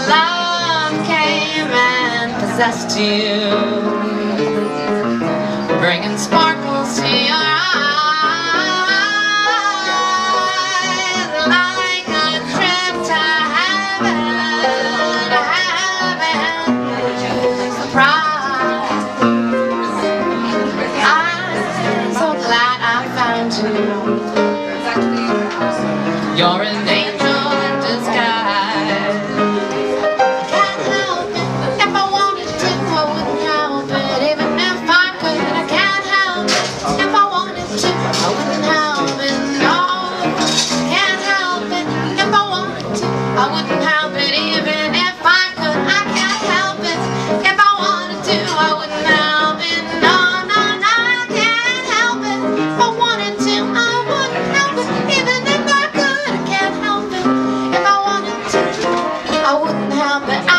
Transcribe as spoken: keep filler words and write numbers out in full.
love came and possessed you, bringing sparkles to your eyes, like a trip to heaven, heaven, surprise. I'm so glad I found you. You're an angel in disguise. Can't help it. If I wanted to, I wouldn't help it. Even if I could, I can't help it. If I wanted to, I wouldn't help it. No, can't help it. If I wanted to, I wouldn't help it. Even if I could, I can't help it. If I wanted to, I wouldn't help it. No, no, no, I can't help it. If I wanted to, I wouldn't help it. Even if I could, I can't help it. If I wanted to, I wouldn't help it.